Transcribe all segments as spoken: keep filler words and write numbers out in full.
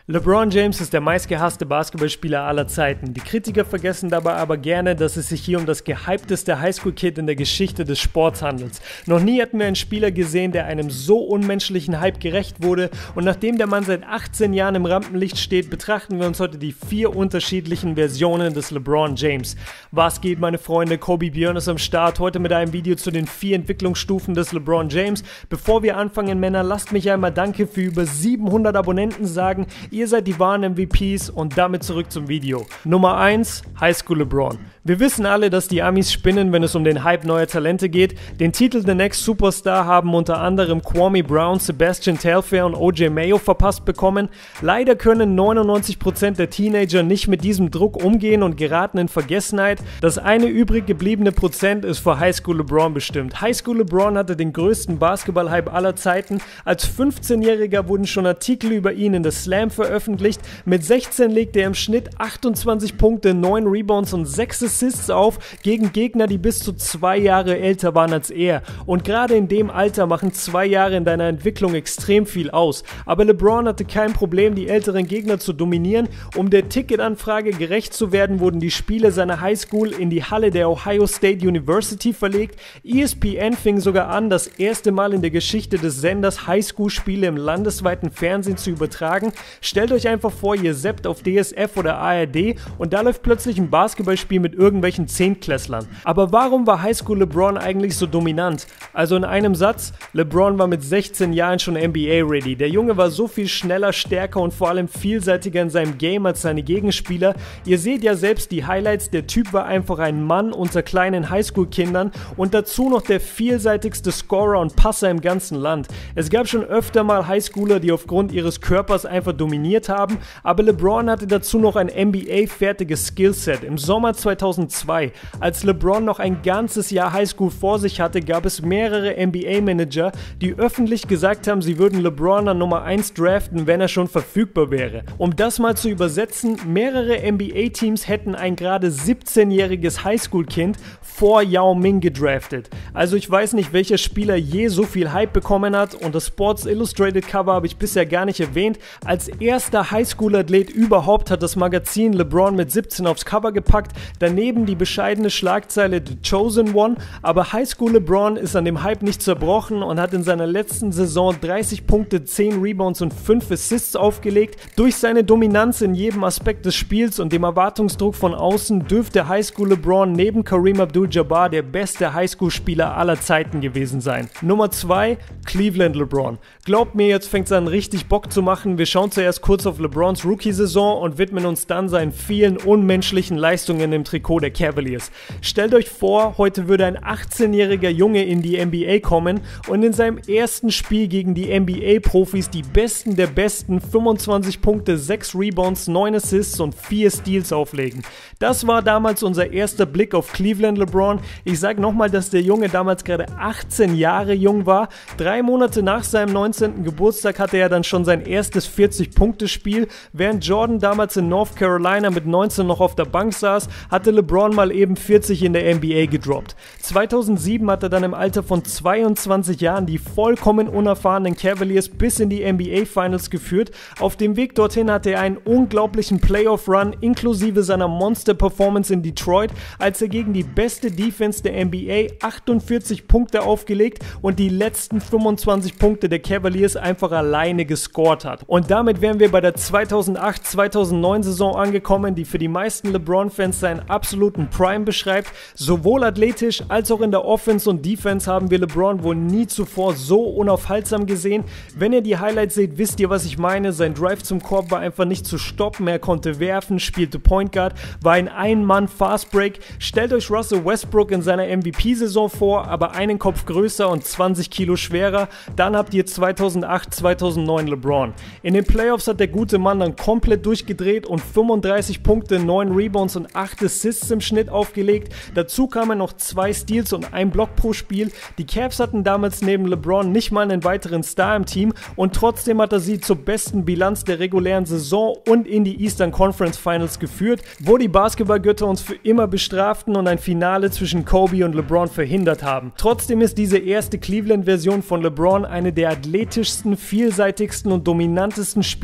LeBron James ist der meistgehasste Basketballspieler aller Zeiten. Die Kritiker vergessen dabei aber gerne, dass es sich hier um das gehypteste Highschool-Kid in der Geschichte des Sports handelt. Noch nie hatten wir einen Spieler gesehen, der einem so unmenschlichen Hype gerecht wurde, und nachdem der Mann seit achtzehn Jahren im Rampenlicht steht, betrachten wir uns heute die vier unterschiedlichen Versionen des LeBron James. Was geht, meine Freunde? Kobe Björn ist am Start, heute mit einem Video zu den vier Entwicklungsstufen des LeBron James. Bevor wir anfangen, Männer, lasst mich einmal Danke für über siebenhundert Abonnenten sagen. Ihr seid die wahren M V Ps, und damit zurück zum Video. Nummer eins. Highschool LeBron. Wir wissen alle, dass die Amis spinnen, wenn es um den Hype neuer Talente geht. Den Titel The Next Superstar haben unter anderem Kwame Brown, Sebastian Telfair und O J Mayo verpasst bekommen. Leider können neunundneunzig Prozent der Teenager nicht mit diesem Druck umgehen und geraten in Vergessenheit. Das eine übrig gebliebene Prozent ist für Highschool LeBron bestimmt. Highschool LeBron hatte den größten Basketball-Hype aller Zeiten. Als fünfzehnjähriger wurden schon Artikel über ihn in The Slam veröffentlicht. Mit sechzehn legte er im Schnitt achtundzwanzig Punkte, neun Rebounds und sechs Assists auf gegen Gegner, die bis zu zwei Jahre älter waren als er. Und gerade in dem Alter machen zwei Jahre in deiner Entwicklung extrem viel aus. Aber LeBron hatte kein Problem, die älteren Gegner zu dominieren. Um der Ticketanfrage gerecht zu werden, wurden die Spiele seiner Highschool in die Halle der Ohio State University verlegt. E S P N fing sogar an, das erste Mal in der Geschichte des Senders Highschool-Spiele im landesweiten Fernsehen zu übertragen. Stellt euch einfach vor, ihr zappt auf D S F oder A R D und da läuft plötzlich ein Basketballspiel mit irgendwelchen Zehntklässlern. Aber warum war Highschool LeBron eigentlich so dominant? Also in einem Satz: LeBron war mit sechzehn Jahren schon N B A-ready. Der Junge war so viel schneller, stärker und vor allem vielseitiger in seinem Game als seine Gegenspieler. Ihr seht ja selbst die Highlights, der Typ war einfach ein Mann unter kleinen Highschool-Kindern und dazu noch der vielseitigste Scorer und Passer im ganzen Land. Es gab schon öfter mal Highschooler, die aufgrund ihres Körpers einfach dominiert haben, aber LeBron hatte dazu noch ein N B A-fertiges Skillset. Im Sommer zweitausendzwei, als LeBron noch ein ganzes Jahr Highschool vor sich hatte, gab es mehrere N B A-Manager, die öffentlich gesagt haben, sie würden LeBron an Nummer eins draften, wenn er schon verfügbar wäre. Um das mal zu übersetzen, mehrere N B A-Teams hätten ein gerade siebzehnjähriges Highschool-Kind vor Yao Ming gedraftet. Also ich weiß nicht, welcher Spieler je so viel Hype bekommen hat, und das Sports Illustrated Cover habe ich bisher gar nicht erwähnt. Als erster Highschool-Athlet überhaupt hat das Magazin LeBron mit siebzehn aufs Cover gepackt, daneben die bescheidene Schlagzeile The Chosen One, aber Highschool LeBron ist an dem Hype nicht zerbrochen und hat in seiner letzten Saison dreißig Punkte, zehn Rebounds und fünf Assists aufgelegt. Durch seine Dominanz in jedem Aspekt des Spiels und dem Erwartungsdruck von außen dürfte Highschool LeBron neben Kareem Abdul-Jabbar der beste Highschool-Spieler aller Zeiten gewesen sein. Nummer zwei. Cleveland LeBron. Glaubt mir, jetzt fängt es an, richtig Bock zu machen. Wir schauen zuerst kurz auf LeBrons Rookie-Saison und widmen uns dann seinen vielen unmenschlichen Leistungen im Trikot der Cavaliers. Stellt euch vor, heute würde ein achtzehnjähriger Junge in die N B A kommen und in seinem ersten Spiel gegen die N B A-Profis die Besten der Besten fünfundzwanzig Punkte, sechs Rebounds, neun Assists und vier Steals auflegen. Das war damals unser erster Blick auf Cleveland LeBron. Ich sage nochmal, dass der Junge damals gerade achtzehn Jahre jung war. Drei Monate nach seinem neunzehnten Geburtstag hatte er dann schon sein erstes vierzig-Punkte-Spiel. Während Jordan damals in North Carolina mit neunzehn noch auf der Bank saß, hatte LeBron mal eben vierzig in der N B A gedroppt. zweitausendsieben hat er dann im Alter von zweiundzwanzig Jahren die vollkommen unerfahrenen Cavaliers bis in die N B A Finals geführt. Auf dem Weg dorthin hatte er einen unglaublichen Playoff-Run inklusive seiner Monster-Performance in Detroit, als er gegen die beste Defense der N B A achtundvierzig Punkte aufgelegt und die letzten fünfundzwanzig Punkte der Cavaliers einfach alleine gescored hat. Und damit wären wir bei der zweitausendacht zweitausendneun Saison angekommen, die für die meisten LeBron-Fans seinen absoluten Prime beschreibt. Sowohl athletisch als auch in der Offense und Defense haben wir LeBron wohl nie zuvor so unaufhaltsam gesehen. Wenn ihr die Highlights seht, wisst ihr, was ich meine. Sein Drive zum Korb war einfach nicht zu stoppen. Er konnte werfen, spielte Point Guard, war ein Ein-Mann-Fastbreak. Stellt euch Russell Westbrook in seiner M V P-Saison vor, aber einen Kopf größer und zwanzig Kilo schwerer. Dann habt ihr zweitausendacht zweitausendneun LeBron. In den Playoffs hat der gute Mann dann komplett durchgedreht und fünfunddreißig Punkte, neun Rebounds und acht Assists im Schnitt aufgelegt. Dazu kamen noch zwei Steals und ein Block pro Spiel. Die Cavs hatten damals neben LeBron nicht mal einen weiteren Star im Team und trotzdem hat er sie zur besten Bilanz der regulären Saison und in die Eastern Conference Finals geführt, wo die Basketballgötter uns für immer bestraften und ein Finale zwischen Kobe und LeBron verhindert haben. Trotzdem ist diese erste Cleveland-Version von LeBron eine der athletischsten, vielseitigsten und dominantesten Spieler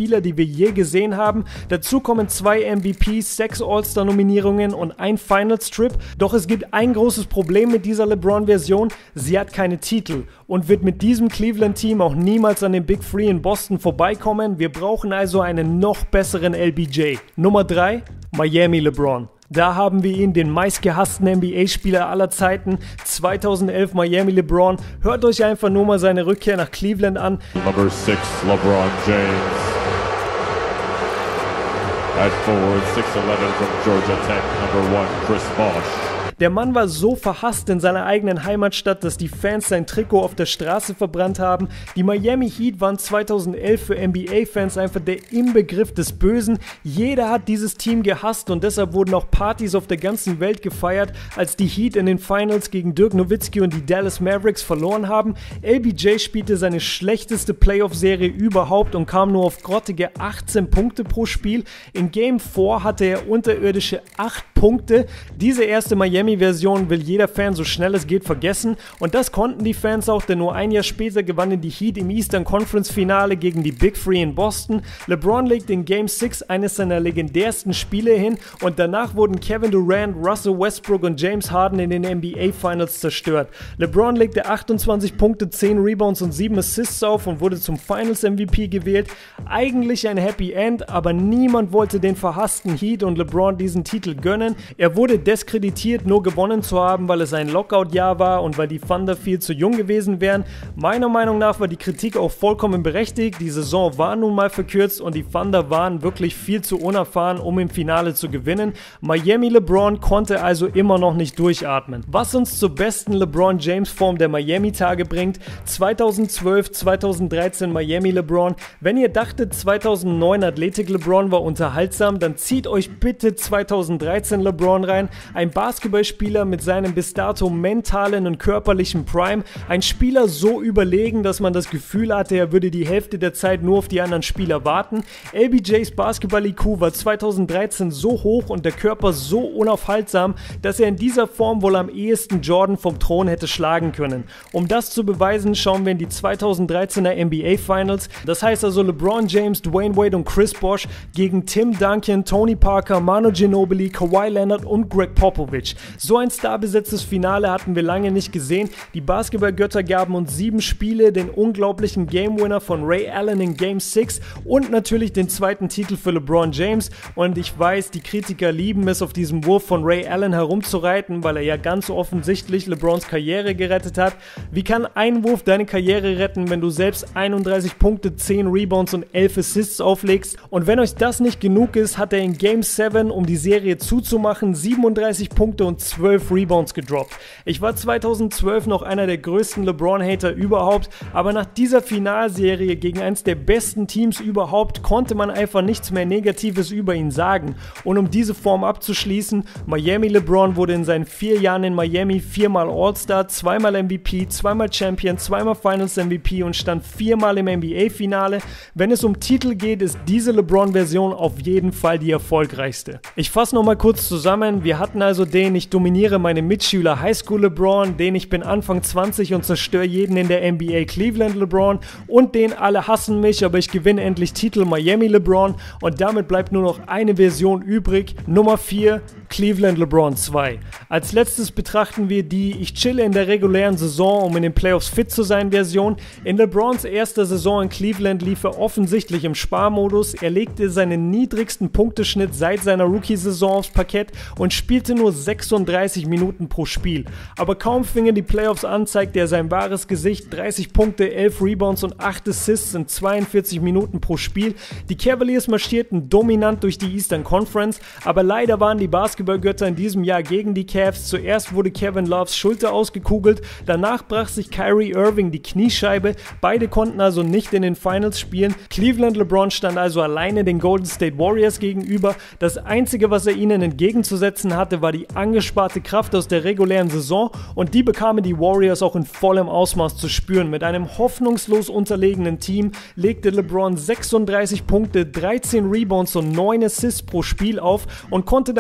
Spieler, die wir je gesehen haben. Dazu kommen zwei M V Ps, sechs All-Star-Nominierungen und ein Finals-Trip. Doch es gibt ein großes Problem mit dieser LeBron-Version: sie hat keine Titel und wird mit diesem Cleveland-Team auch niemals an den Big Three in Boston vorbeikommen. Wir brauchen also einen noch besseren L B J. Nummer drei, Miami LeBron. Da haben wir ihn, den meistgehassten N B A-Spieler aller Zeiten, zweitausendelf Miami LeBron. Hört euch einfach nur mal seine Rückkehr nach Cleveland an. Number six, LeBron James. At forward, six eleven from Georgia Tech, number one, Chris Bosh. Der Mann war so verhasst in seiner eigenen Heimatstadt, dass die Fans sein Trikot auf der Straße verbrannt haben. Die Miami Heat waren zweitausendelf für N B A-Fans einfach der Inbegriff des Bösen. Jeder hat dieses Team gehasst und deshalb wurden auch Partys auf der ganzen Welt gefeiert, als die Heat in den Finals gegen Dirk Nowitzki und die Dallas Mavericks verloren haben. L B J spielte seine schlechteste Playoff-Serie überhaupt und kam nur auf grottige achtzehn Punkte pro Spiel. In Game vier hatte er unterirdische acht Punkte. Diese erste Miami Version will jeder Fan so schnell es geht vergessen und das konnten die Fans auch, denn nur ein Jahr später gewannen die Heat im Eastern Conference Finale gegen die Big Three in Boston. LeBron legte in Game sechs eines seiner legendärsten Spiele hin und danach wurden Kevin Durant, Russell Westbrook und James Harden in den N B A Finals zerstört. LeBron legte achtundzwanzig Punkte, zehn Rebounds und sieben Assists auf und wurde zum Finals M V P gewählt. Eigentlich ein Happy End, aber niemand wollte den verhassten Heat und LeBron diesen Titel gönnen. Er wurde diskreditiert, nur gewonnen zu haben, weil es ein Lockout-Jahr war und weil die Thunder viel zu jung gewesen wären. Meiner Meinung nach war die Kritik auch vollkommen berechtigt. Die Saison war nun mal verkürzt und die Thunder waren wirklich viel zu unerfahren, um im Finale zu gewinnen. Miami LeBron konnte also immer noch nicht durchatmen. Was uns zur besten LeBron James Form der Miami-Tage bringt: zweitausendzwölf, zweitausenddreizehn Miami LeBron. Wenn ihr dachtet, zweitausendneun Athletik LeBron war unterhaltsam, dann zieht euch bitte zweitausenddreizehn LeBron rein. Ein Basketball Spieler mit seinem bis dato mentalen und körperlichen Prime, ein Spieler so überlegen, dass man das Gefühl hatte, er würde die Hälfte der Zeit nur auf die anderen Spieler warten. L B Js Basketball-I Q war zweitausenddreizehn so hoch und der Körper so unaufhaltsam, dass er in dieser Form wohl am ehesten Jordan vom Thron hätte schlagen können. Um das zu beweisen, schauen wir in die zweitausenddreizehner N B A Finals. Das heißt also LeBron James, Dwayne Wade und Chris Bosh gegen Tim Duncan, Tony Parker, Manu Ginobili, Kawhi Leonard und Greg Popovich. So ein starbesetztes Finale hatten wir lange nicht gesehen. Die Basketballgötter gaben uns sieben Spiele, den unglaublichen Game Winner von Ray Allen in Game sechs und natürlich den zweiten Titel für LeBron James. Und ich weiß, die Kritiker lieben es, auf diesem Wurf von Ray Allen herumzureiten, weil er ja ganz offensichtlich LeBrons Karriere gerettet hat. Wie kann ein Wurf deine Karriere retten, wenn du selbst einunddreißig Punkte, zehn Rebounds und elf Assists auflegst? Und wenn euch das nicht genug ist, hat er in Game sieben, um die Serie zuzumachen, siebenunddreißig Punkte und zwölf Rebounds gedroppt. Ich war zweitausendzwölf noch einer der größten LeBron-Hater überhaupt, aber nach dieser Finalserie gegen eines der besten Teams überhaupt konnte man einfach nichts mehr Negatives über ihn sagen. Und um diese Form abzuschließen: Miami LeBron wurde in seinen vier Jahren in Miami viermal All-Star, zweimal M V P, zweimal Champion, zweimal Finals M V P und stand viermal im N B A-Finale. Wenn es um Titel geht, ist diese LeBron-Version auf jeden Fall die erfolgreichste. Ich fasse nochmal kurz zusammen: Wir hatten also den "Ich dominiere meine Mitschüler Highschool LeBron", den "Ich bin Anfang zwanzig und zerstöre jeden in der N B A Cleveland LeBron" und den "Alle hassen mich, aber ich gewinne endlich Titel Miami LeBron", und damit bleibt nur noch eine Version übrig, Nummer vier, Cleveland LeBron zwei. Als letztes betrachten wir die "Ich chille in der regulären Saison, um in den Playoffs fit zu sein" Version. In LeBrons erster Saison in Cleveland lief er offensichtlich im Sparmodus. Er legte seinen niedrigsten Punkteschnitt seit seiner Rookie-Saison aufs Parkett und spielte nur sechsunddreißig Minuten pro Spiel. Aber kaum fingen die Playoffs an, zeigte er sein wahres Gesicht: dreißig Punkte, elf Rebounds und acht Assists in zweiundvierzig Minuten pro Spiel. Die Cavaliers marschierten dominant durch die Eastern Conference, aber leider waren die Basketballgötter in diesem Jahr gegen die Cavs. Zuerst wurde Kevin Loves Schulter ausgekugelt, danach brach sich Kyrie Irving die Kniescheibe. Beide konnten also nicht in den Finals spielen. Cleveland LeBron stand also alleine den Golden State Warriors gegenüber. Das Einzige, was er ihnen entgegenzusetzen hatte, war die angesparte Kraft aus der regulären Saison, und die bekamen die Warriors auch in vollem Ausmaß zu spüren. Mit einem hoffnungslos unterlegenen Team legte LeBron sechsunddreißig Punkte, dreizehn Rebounds und neun Assists pro Spiel auf und konnte dabei sogar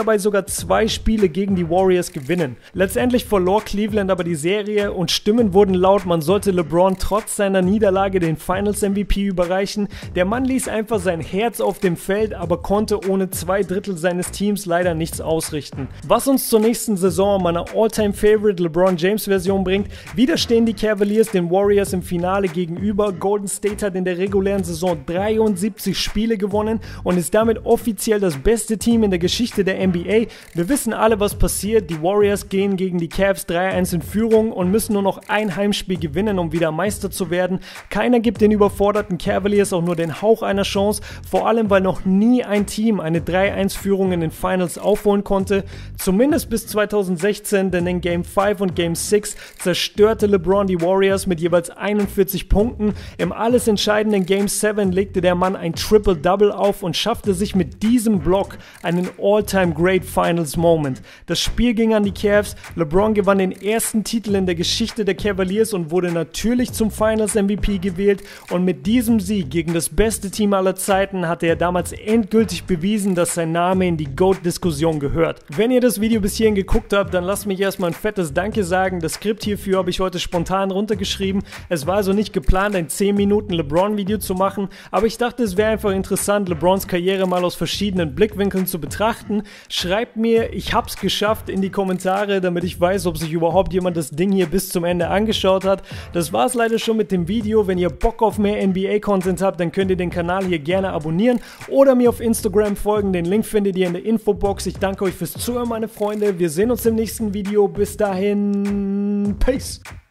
sogar zwei Spiele gegen die Warriors gewinnen. Letztendlich verlor Cleveland aber die Serie und Stimmen wurden laut, man sollte LeBron trotz seiner Niederlage den Finals-M V P überreichen. Der Mann ließ einfach sein Herz auf dem Feld, aber konnte ohne zwei Drittel seines Teams leider nichts ausrichten. Was uns zur nächsten Saison meiner All-Time-Favorite LeBron James-Version bringt: wieder stehen die Cavaliers den Warriors im Finale gegenüber. Golden State hat in der regulären Saison dreiundsiebzig Spiele gewonnen und ist damit offiziell das beste Team in der Geschichte der N B A. Wir wissen alle, was passiert. Die Warriors gehen gegen die Cavs drei eins in Führung und müssen nur noch ein Heimspiel gewinnen, um wieder Meister zu werden. Keiner gibt den überforderten Cavaliers auch nur den Hauch einer Chance, vor allem weil noch nie ein Team eine drei eins Führung in den Finals aufholen konnte. Zumindest bis zweitausendsechzehn, denn in Game fünf und Game sechs zerstörte LeBron die Warriors mit jeweils einundvierzig Punkten. Im alles entscheidenden Game sieben legte der Mann ein Triple-Double auf und schaffte sich mit diesem Block einen All-Time-Great Finals-Moment. Das Spiel ging an die Cavs, LeBron gewann den ersten Titel in der Geschichte der Cavaliers und wurde natürlich zum Finals-M V P gewählt, und mit diesem Sieg gegen das beste Team aller Zeiten hatte er damals endgültig bewiesen, dass sein Name in die GOAT-Diskussion gehört. Wenn ihr das Video bis hierhin geguckt habt, dann lasst mich erstmal ein fettes Danke sagen. Das Skript hierfür habe ich heute spontan runtergeschrieben. Es war also nicht geplant, ein zehn Minuten LeBron-Video zu machen, aber ich dachte, es wäre einfach interessant, LeBrons Karriere mal aus verschiedenen Blickwinkeln zu betrachten. Schreibt mir, ich hab's geschafft, in die Kommentare, damit ich weiß, ob sich überhaupt jemand das Ding hier bis zum Ende angeschaut hat. Das war's leider schon mit dem Video. Wenn ihr Bock auf mehr N B A-Content habt, dann könnt ihr den Kanal hier gerne abonnieren oder mir auf Instagram folgen. Den Link findet ihr in der Infobox. Ich danke euch fürs Zuhören, meine Freunde. Wir sehen uns im nächsten Video. Bis dahin, Peace!